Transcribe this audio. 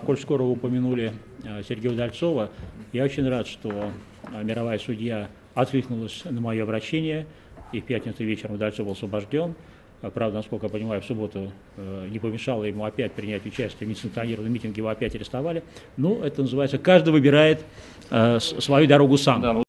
коль скоро вы упомянули Сергея Удальцова, я очень рад, что мировая судья откликнулась на мое обращение, и в пятницу вечером Удальцов был освобожден. Правда, насколько я понимаю, в субботу не помешало ему опять принять участие в несанкционированном митинге, его опять арестовали. Ну, это называется, каждый выбирает свою дорогу сам.